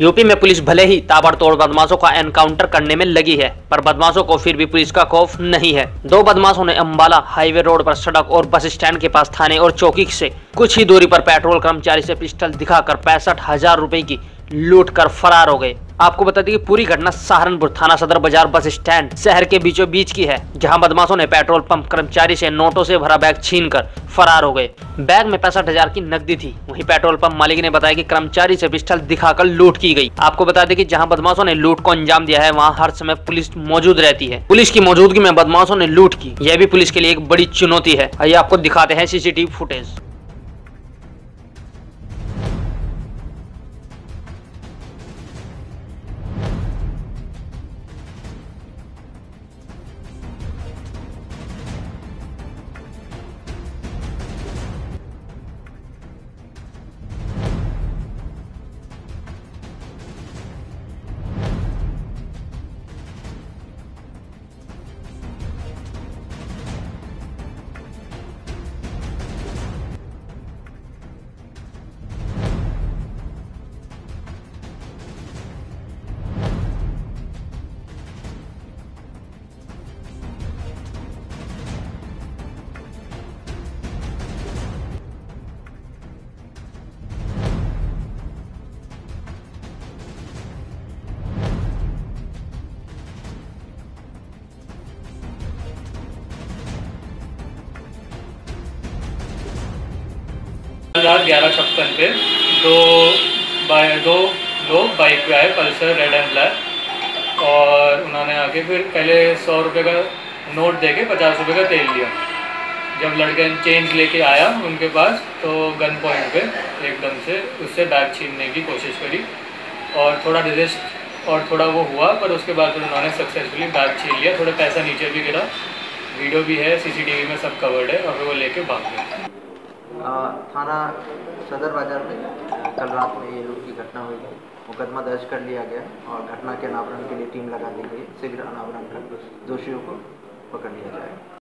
UP में police भले ही ताबड़तोड़ बदमाशों का एनकाउंटर करने में लगी है, पर बदमाशों को फिर भी पुलिस का खौफ नहीं है। दो बदमाशों ने अंबाला हाईवे रोड पर सड़क और बस स्टैंड के पास थाने और चौकी से कुछ ही दूरी पर पेट्रोल कर्मचारी से पिस्टल दिखाकर 65,000 रुपए की लूट कर फरार हो गए। आपको बता दें कि पूरी घटना सहारनपुर थाना सदर बाजार बस स्टैंड शहर के बीचों बीच की है, जहां बदमाशों ने पेट्रोल पंप कर्मचारी से नोटों से भरा बैग छीनकर फरार हो गए। बैग में 65,000 की नकदी थी। वहीं पेट्रोल पंप मालिक ने बताया कि कर्मचारी से पिस्टल दिखाकर लूट की गई। आपको बता दें कि जहां बदमाशों ने लूट को अंजाम दिया है, वहां हर समय पुलिस मौजूद रहती है। पुलिस की मौजूदगी में बदमाशों ने लूट की, यह भी पुलिस के लिए एक बड़ी चुनौती है। आइए आपको दिखाते हैं सीसीटीवी फुटेज। रात 11:56 पे दो लोग बाइक पे आए, पल्सर रेड एंड ब्लैक, और उन्होंने आके फिर पहले 100 रुपये का नोट दे के 50 रुपये का तेल लिया। जब लड़के चेंज लेके आया उनके पास, तो गन पॉइंट पे एकदम से उससे बैग छीनने की कोशिश करी और थोड़ा रेजिस्ट और थोड़ा वो हुआ, पर उसके बाद फिर उन्होंने सक्सेसफुली बैग छीन लिया। थोड़ा पैसा नीचे भी गिरा, वीडियो भी है, सीसीटीवी में सब कवर्ड है, और फिर वो लेके भाग गए। थाना सदर बाजार में कल रात में ये लूट की घटना हुई है। मुकदमा दर्ज कर लिया गया और घटना के अनावरण के लिए टीम लगा दी गई। शीघ्र अनावरण कर दोषियों को पकड़ लिया जाएगा।